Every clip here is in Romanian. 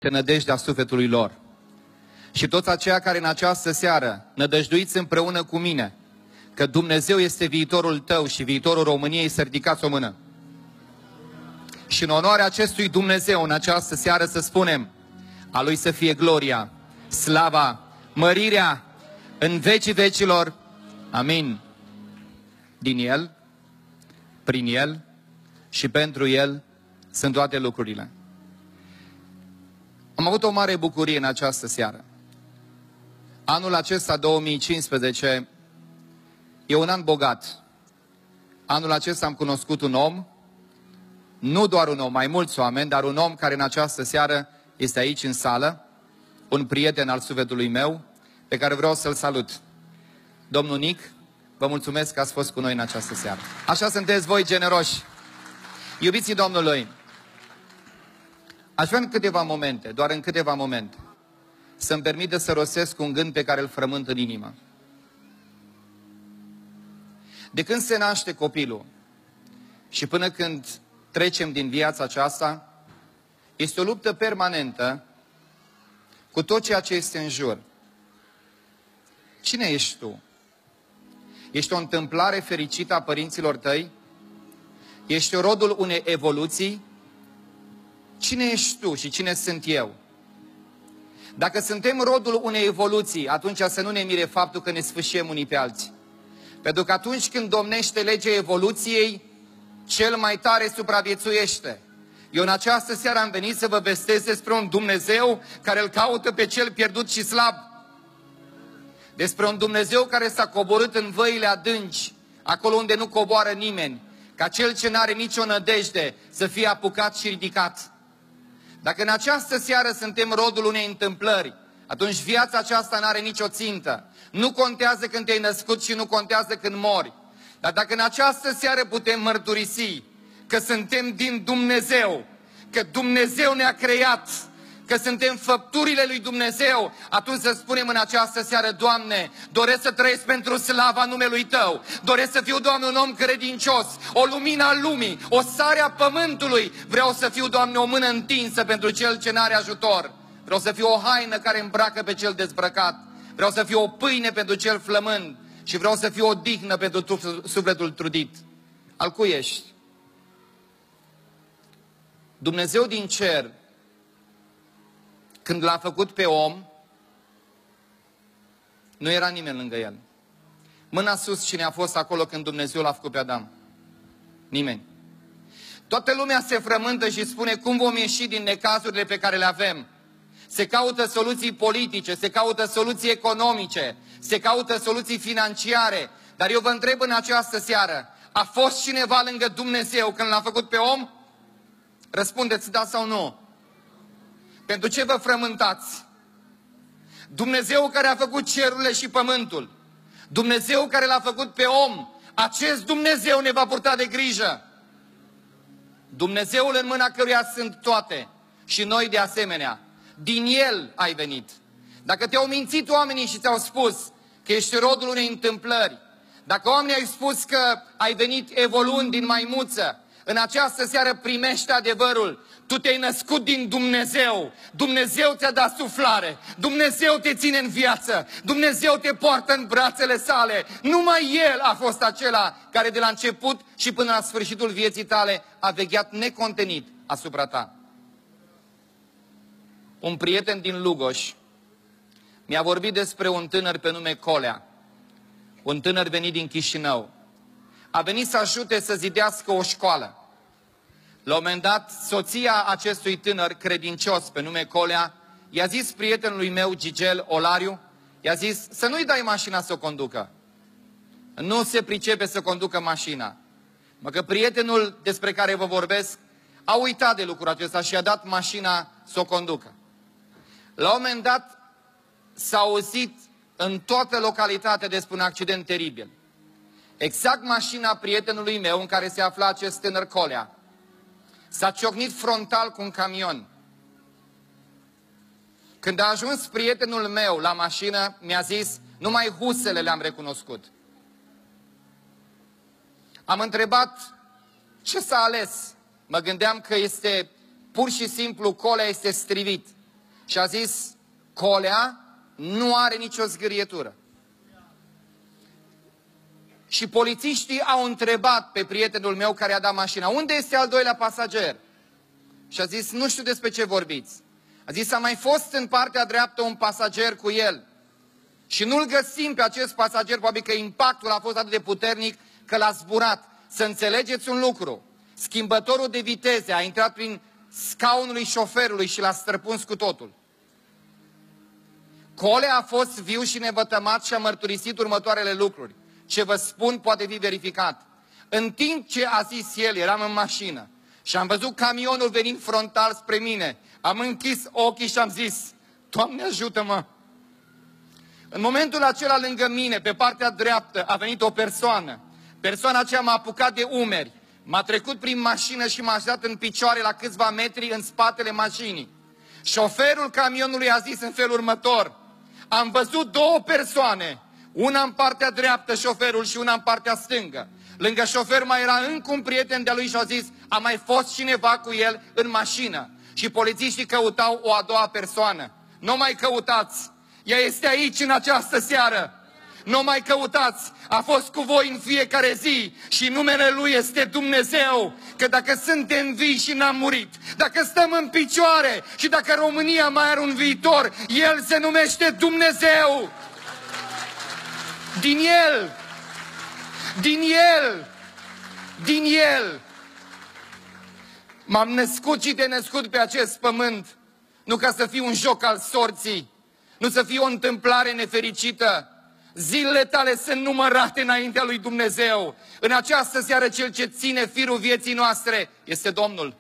nădejdea sufletului lor. Și toți aceia care în această seară nădăjduiți împreună cu mine că Dumnezeu este viitorul tău și viitorul României, să ridicați o mână. Și în onoarea acestui Dumnezeu în această seară să spunem: a Lui să fie gloria, slava, mărirea în vecii vecilor. Amin. Din El, prin El și pentru El sunt toate lucrurile. Am avut o mare bucurie în această seară. Anul acesta, 2015, e un an bogat. Anul acesta am cunoscut un om, nu doar un om, mai mulți oameni, dar un om care în această seară este aici în sală, un prieten al sufletului meu, pe care vreau să-l salut. Domnul Nic, vă mulțumesc că ați fost cu noi în această seară. Așa sunteți voi generoși. Iubiții Domnului, aș vrea în câteva momente, doar în câteva momente, să-mi permită să rostesc un gând pe care îl frământ în inimă. De când se naște copilul și până când trecem din viața aceasta, este o luptă permanentă cu tot ceea ce este în jur. Cine ești tu? Ești o întâmplare fericită a părinților tăi? Ești rodul unei evoluții? Cine ești tu și cine sunt eu? Dacă suntem rodul unei evoluții, atunci să nu ne mire faptul că ne sfâșiem unii pe alții. Pentru că atunci când domnește legea evoluției, cel mai tare supraviețuiește. Eu în această seară am venit să vă vestesc despre un Dumnezeu care îl caută pe cel pierdut și slab. Despre un Dumnezeu care s-a coborât în văile adânci, acolo unde nu coboară nimeni, ca cel ce n-are nicio nădejde să fie apucat și ridicat. Dacă în această seară suntem rodul unei întâmplări, atunci viața aceasta n-are nicio țintă. Nu contează când te-ai născut și nu contează când mori. Dar dacă în această seară putem mărturisi că suntem din Dumnezeu, că Dumnezeu ne-a creat, că suntem făpturile lui Dumnezeu, atunci să spunem în această seară: Doamne, doresc să trăiesc pentru slava numelui Tău, doresc să fiu, Doamne, un om credincios, o lumină a lumii, o sare a pământului, vreau să fiu, Doamne, o mână întinsă pentru cel ce n-are ajutor, vreau să fiu o haină care îmbracă pe cel dezbrăcat, vreau să fiu o pâine pentru cel flămând și vreau să fiu o dihnă pentru sufletul trudit. Al cui ești? Dumnezeu din cer, când l-a făcut pe om, nu era nimeni lângă el. Mâna sus, cine a fost acolo când Dumnezeu l-a făcut pe Adam? Nimeni. Toată lumea se frământă și spune: cum vom ieși din necazurile pe care le avem? Se caută soluții politice, se caută soluții economice, se caută soluții financiare. Dar eu vă întreb în această seară: a fost cineva lângă Dumnezeu când l-a făcut pe om? Răspundeți da sau nu. Pentru ce vă frământați? Dumnezeu care a făcut cerurile și pământul, Dumnezeu care l-a făcut pe om, acest Dumnezeu ne va purta de grijă. Dumnezeul în mâna căruia sunt toate și noi de asemenea. Din El ai venit. Dacă te-au mințit oamenii și ți-au spus că ești rodul unei întâmplări, dacă oamenii au spus că ai venit evoluând din maimuță, în această seară primește adevărul. Tu te-ai născut din Dumnezeu. Dumnezeu ți-a dat suflare. Dumnezeu te ține în viață. Dumnezeu te poartă în brațele sale. Numai El a fost acela care de la început și până la sfârșitul vieții tale a vegheat necontenit asupra ta. Un prieten din Lugoș mi-a vorbit despre un tânăr pe nume Colea. Un tânăr venit din Chișinău. A venit să ajute să zidească o școală. La un moment dat, soția acestui tânăr credincios pe nume Colea i-a zis prietenului meu, Gigel Olariu, i-a zis să nu-i dai mașina să o conducă. Nu se pricepe să conducă mașina. Mă că prietenul despre care vă vorbesc a uitat de lucrul acesta și a dat mașina să o conducă. La un moment dat s-a auzit în toată localitatea despre un accident teribil. Exact mașina prietenului meu în care se afla acest tânăr Colea s-a ciocnit frontal cu un camion. Când a ajuns prietenul meu la mașină, mi-a zis: numai husele le-am recunoscut. Am întrebat ce s-a ales. Mă gândeam că este pur și simplu Colea este strivit. Și a zis, colea nu are nicio zgârietură. Și polițiștii au întrebat pe prietenul meu care a dat mașina, unde este al doilea pasager? Și a zis, nu știu despre ce vorbiți. A zis, a mai fost în partea dreaptă un pasager cu el. Și nu-l găsim pe acest pasager, probabil că impactul a fost atât de puternic că l-a zburat. Să înțelegeți un lucru, schimbătorul de viteze a intrat prin scaunul șoferului și l-a străpuns cu totul. Colea a fost viu și nevătămat și a mărturisit următoarele lucruri. Ce vă spun poate fi verificat. În timp ce a zis el, eram în mașină și am văzut camionul venind frontal spre mine. Am închis ochii și am zis, Doamne ajută-mă! În momentul acela lângă mine, pe partea dreaptă, a venit o persoană. Persoana aceea m-a apucat de umeri, m-a trecut prin mașină și m-a așezat în picioare la câțiva metri în spatele mașinii. Șoferul camionului a zis în felul următor, am văzut două persoane, una în partea dreaptă șoferul și una în partea stângă. Lângă șofer mai era încă un prieten de-a lui și a zis, a mai fost cineva cu el în mașină. Și polițiștii căutau o a doua persoană. Nu mai căutați, ea este aici în această seară. Nu mai căutați, a fost cu voi în fiecare zi și numele Lui este Dumnezeu. Că dacă suntem vii și n-am murit, dacă stăm în picioare și dacă România mai are un viitor, El se numește Dumnezeu. Din El, din El, din El m-am născut și te născut pe acest pământ, nu ca să fiu un joc al sorții, nu să fie o întâmplare nefericită. Zilele tale sunt numărate înaintea lui Dumnezeu. În această seară cel ce ține firul vieții noastre este Domnul.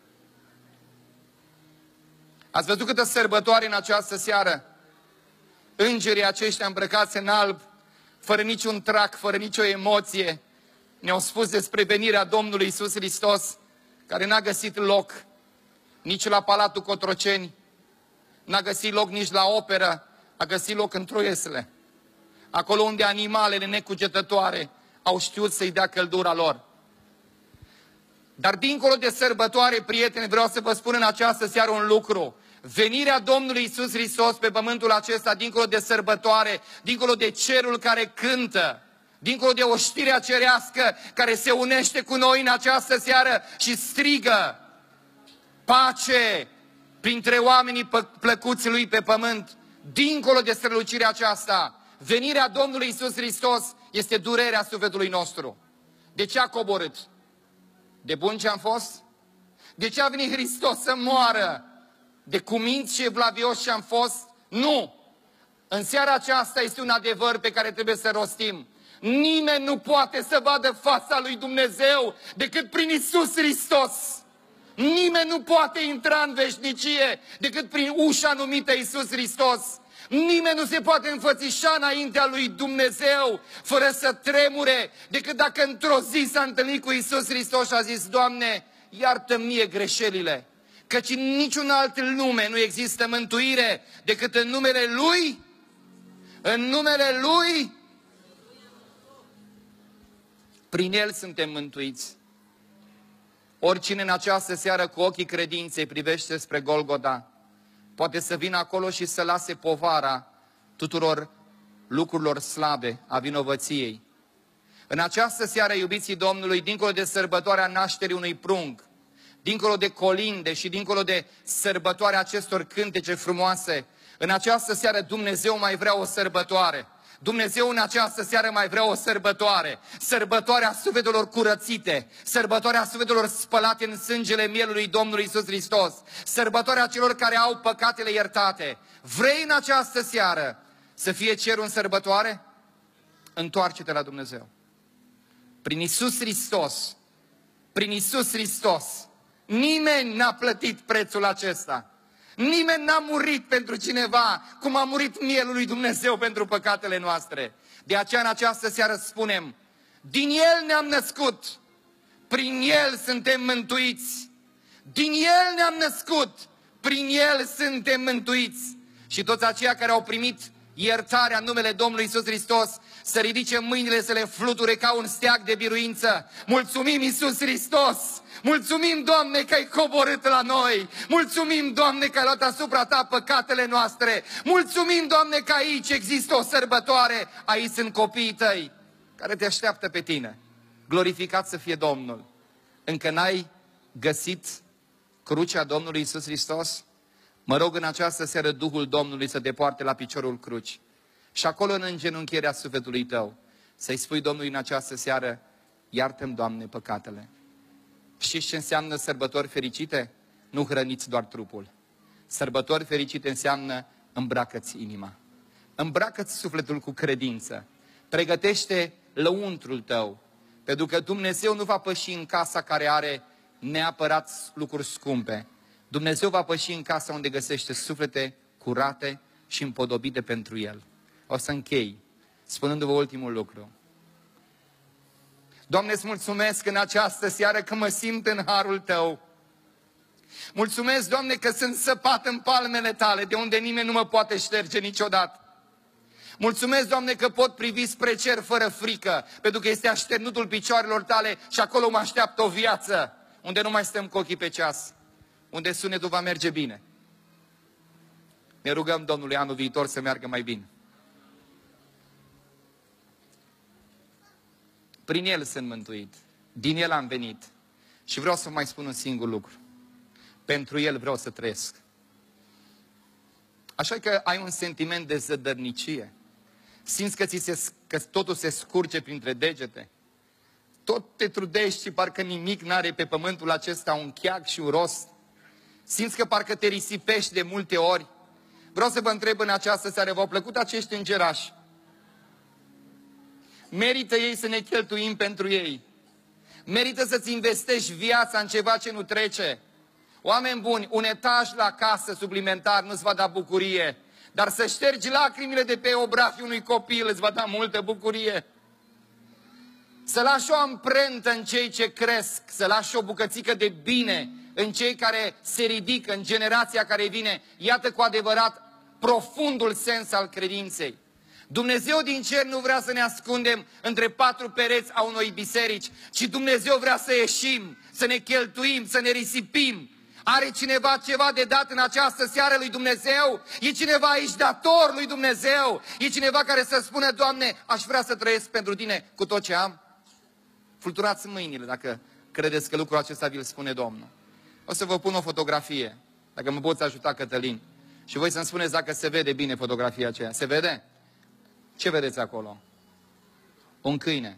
Ați văzut câtă sărbătoare în această seară? Îngerii aceștia îmbrăcați în alb, fără niciun trac, fără nicio emoție, ne-au spus despre venirea Domnului Iisus Hristos, care n-a găsit loc nici la Palatul Cotroceni, n-a găsit loc nici la operă, a găsit loc în Troiesle. Acolo unde animalele necugetătoare au știut să-i dea căldura lor. Dar dincolo de sărbătoare, prieteni, vreau să vă spun în această seară un lucru. Venirea Domnului Iisus Hristos pe pământul acesta, dincolo de sărbătoare, dincolo de cerul care cântă, dincolo de oștirea cerească care se unește cu noi în această seară și strigă pace printre oamenii plăcuți Lui pe pământ, dincolo de strălucirea aceasta, venirea Domnului Iisus Hristos este durerea sufletului nostru. De ce a coborât? De bun ce am fost? De ce a venit Hristos să moară? De cuminți și evlavioși ce am fost? Nu! În seara aceasta este un adevăr pe care trebuie să rostim. Nimeni nu poate să vadă fața lui Dumnezeu decât prin Iisus Hristos. Nimeni nu poate intra în veșnicie decât prin ușa numită Iisus Hristos. Nimeni nu se poate înfățișa înaintea lui Dumnezeu fără să tremure, decât dacă într-o zi s-a întâlnit cu Iisus Hristos și a zis, Doamne, iartă-mi mie greșelile, căci în niciun alt lume nu există mântuire decât în numele Lui, în numele Lui, prin El suntem mântuiți. Oricine în această seară cu ochii credinței privește spre Golgota, poate să vină acolo și să lase povara tuturor lucrurilor slabe a vinovăției. În această seară, iubiții Domnului, dincolo de sărbătoarea nașterii unui prunc, dincolo de colinde și dincolo de sărbătoarea acestor cântece frumoase, în această seară Dumnezeu mai vrea o sărbătoare. Dumnezeu în această seară mai vrea o sărbătoare. Sărbătoarea sufletelor curățite, sărbătoarea sufletelor spălate în sângele mielului Domnului Iisus Hristos, sărbătoarea celor care au păcatele iertate. Vrei în această seară să fie cerul în sărbătoare? Întoarce-te la Dumnezeu. Prin Iisus Hristos, prin Iisus Hristos, nimeni n-a plătit prețul acesta. Nimeni n-a murit pentru cineva cum a murit mielul lui Dumnezeu pentru păcatele noastre. De aceea în această seară spunem, din El ne-am născut, prin El suntem mântuiți. Din El ne-am născut, prin El suntem mântuiți. Și toți aceia care au primit iertarea în numele Domnului Iisus Hristos să ridice mâinile, să le fluture ca un steag de biruință. Mulțumim, Iisus Hristos! Mulțumim, Doamne, că ai coborât la noi! Mulțumim, Doamne, că ai luat asupra Ta păcatele noastre! Mulțumim, Doamne, că aici există o sărbătoare! Aici sunt copiii Tăi care Te așteaptă pe Tine. Glorificat să fie Domnul! Încă n-ai găsit crucea Domnului Iisus Hristos? Mă rog în această seară Duhul Domnului să te poarte la piciorul cruci. Și acolo în îngenunchierea sufletului tău, să-i spui Domnului în această seară, iartă-mi, Doamne, păcatele. Știți ce înseamnă sărbători fericite? Nu hrăniți doar trupul. Sărbători fericite înseamnă îmbracă-ți inima. Îmbracă-ți sufletul cu credință. Pregătește lăuntrul tău. Pentru că Dumnezeu nu va păși în casa care are neapărat lucruri scumpe. Dumnezeu va păși în casa unde găsește suflete curate și împodobite pentru El. O să închei spunându-vă ultimul lucru. Doamne, îți mulțumesc în această seară că mă simt în harul Tău. Mulțumesc, Doamne, că sunt săpat în palmele Tale, de unde nimeni nu mă poate șterge niciodată. Mulțumesc, Doamne, că pot privi spre cer fără frică, pentru că este așternutul picioarelor Tale și acolo mă așteaptă o viață unde nu mai stăm cu ochii pe ceas, unde sunetul va merge bine. Ne rugăm Domnului anul viitor să meargă mai bine. Prin El sunt mântuit, din El am venit și vreau să mai spun un singur lucru. Pentru El vreau să trăiesc. Așa că ai un sentiment de zădărnicie. Simți că totul se scurge printre degete. Tot te trudești și parcă nimic n-are pe pământul acesta un cheag și un rost. Simți că parcă te risipești de multe ori. Vreau să vă întreb în această seară, v-au plăcut acești îngerași? Merită ei să ne cheltuim pentru ei. Merită să-ți investești viața în ceva ce nu trece. Oameni buni, un etaj la casă suplimentar nu-ți va da bucurie, dar să ștergi lacrimile de pe obrajii unui copil îți va da multă bucurie. Să lași o amprentă în cei ce cresc, să lași o bucățică de bine în cei care se ridică, în generația care vine. Iată cu adevărat profundul sens al credinței. Dumnezeu din cer nu vrea să ne ascundem între patru pereți a unei biserici, ci Dumnezeu vrea să ieșim, să ne cheltuim, să ne risipim. Are cineva ceva de dat în această seară lui Dumnezeu? E cineva aici dator lui Dumnezeu? E cineva care să spună, Doamne, aș vrea să trăiesc pentru Tine cu tot ce am? Fluturați mâinile dacă credeți că lucrul acesta vi-l spune Domnul. O să vă pun o fotografie, dacă mă poți ajuta, Cătălin. Și voi să-mi spuneți dacă se vede bine fotografia aceea. Se vede? Ce vedeți acolo? Un câine.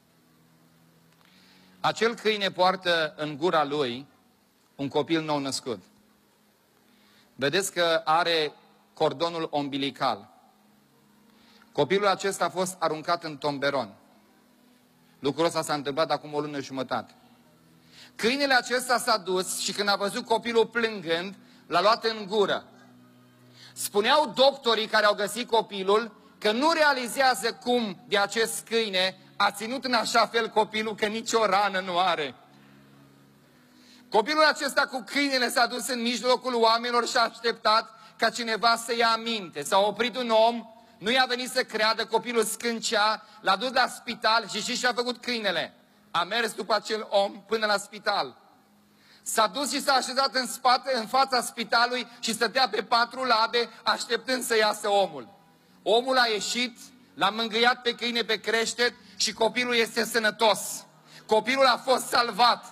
Acel câine poartă în gura lui un copil nou născut. Vedeți că are cordonul ombilical. Copilul acesta a fost aruncat în tomberon. Lucrul ăsta s-a întâmplat acum o lună jumătate. Câinele acesta s-a dus și când a văzut copilul plângând, l-a luat în gură. Spuneau doctorii care au găsit copilul că nu realizează cum de acest câine a ținut în așa fel copilul că nicio rană nu are. Copilul acesta cu câinele s-a dus în mijlocul oamenilor și a așteptat ca cineva să ia aminte. S-a oprit un om, nu i-a venit să creadă, copilul scâncea, l-a dus la spital și știți ce a făcut câinele? A mers după acel om până la spital. S-a dus și s-a așezat în spate, în fața spitalului și stătea pe patru labe așteptând să iasă omul. Omul a ieșit, l-a mângâiat pe câine pe creștet și copilul este sănătos. Copilul a fost salvat.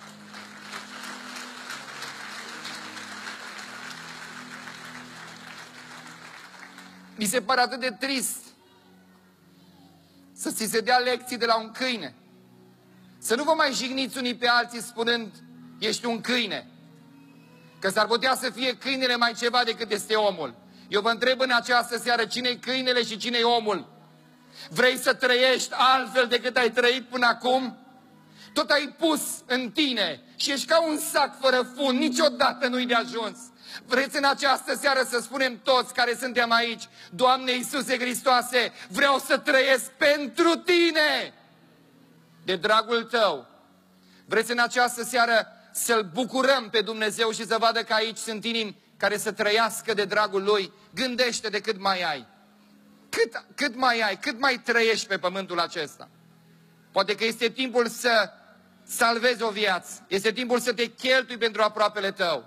Mi se pare atât de trist să ți se dea lecții de la un câine. Să nu vă mai jigniți unii pe alții spunând, ești un câine. Că s-ar putea să fie câinele mai ceva decât este omul. Eu vă întreb în această seară, cine-i câinele și cine-i omul? Vrei să trăiești altfel decât ai trăit până acum? Tot ai pus în tine și ești ca un sac fără fund, niciodată nu-i de ajuns. Vreți în această seară să spunem toți care suntem aici, Doamne Iisuse Hristoase, vreau să trăiesc pentru Tine, de dragul Tău. Vreți în această seară să-L bucurăm pe Dumnezeu și să vadă că aici sunt inimi care să trăiască de dragul Lui? Gândește de cât mai ai. cât mai ai, cât mai trăiești pe pământul acesta. Poate că este timpul să salvezi o viață. Este timpul să te cheltui pentru aproapele tău.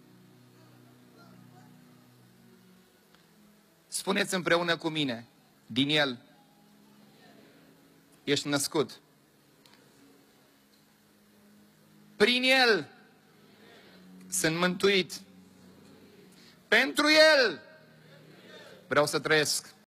Spuneți împreună cu mine, din El ești născut. Prin El sunt mântuit. Pentru El vreau să trăiesc.